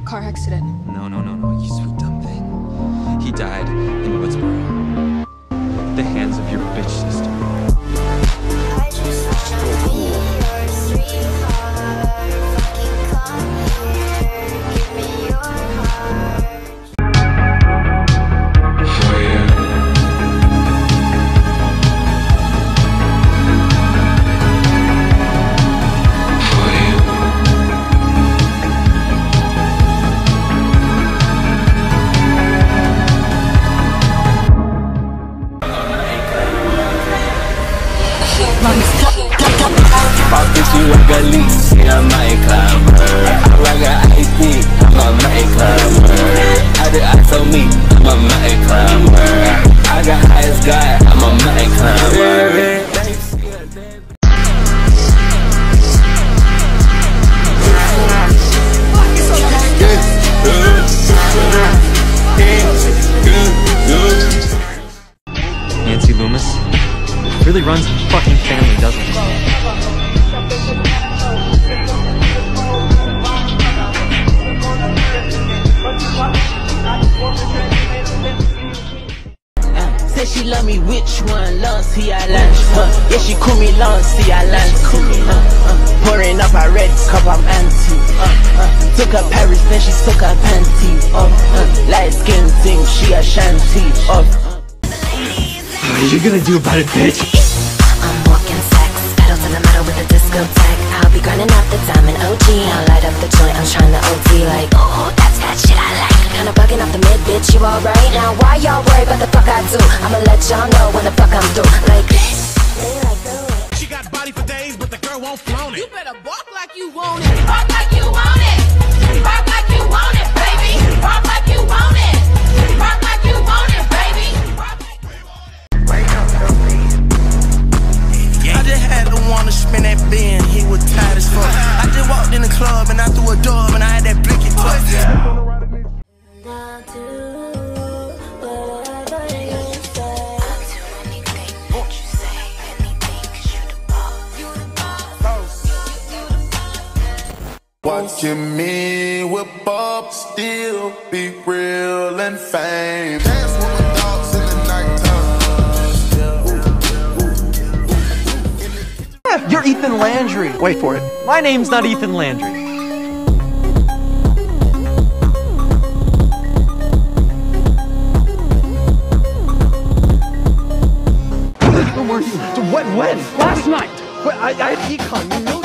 car accident. No, you sweet dumb thing. He died in Woodsboro. At the hands of your bitch sister. I just wanna be your sweetheart. Fucking come here, give me your heart. For you. If you a Galicia, I might climb her. I rock a IP, I'm a mighty climber. I did eyes on me, I'm a mighty climber. I got highest guy, I'm a mighty climber. Nancy Loomis really runs the fucking family, doesn't it? Say she love me, which one? Lancy, I lunch. Yeah, she call me Lancy, I lunch. Pouring up a red cup, I'm anti. Took her Paris, then she took her panties. Light skin thing, she a shanty. What are you gonna do about it, bitch? I'm walking sex, pedal to the metal with a discotheque. I'll be grinding out the diamond OG. I'll light up the joint, I'm trying to OT like, oh, that's that shit I like. Kinda bugging off the mid, bitch, you alright? Now why y'all worry about the fuck I do? I'ma let y'all know when the fuck I'm through. Like, they like the way she got body for days, but the girl won't flaunt it. You better bark like you want it. Bark like you want it. Bark like you want it, baby. Bark like you want it. Bark like you want it, baby. I just had to wanna spin that bin, he was tired as fuck. I just walked in the club and I threw a dub and I had that blicky tuck. I'll do whatever you say. I'll do anything that you say, anything, 'cause you the boss. You the boss. Watching me whip up, still be real and fame. Dance with my dogs in the nighttime. You're Ethan Landry. Wait for it. My name's not Ethan Landry. When? Last night. I had econ. You know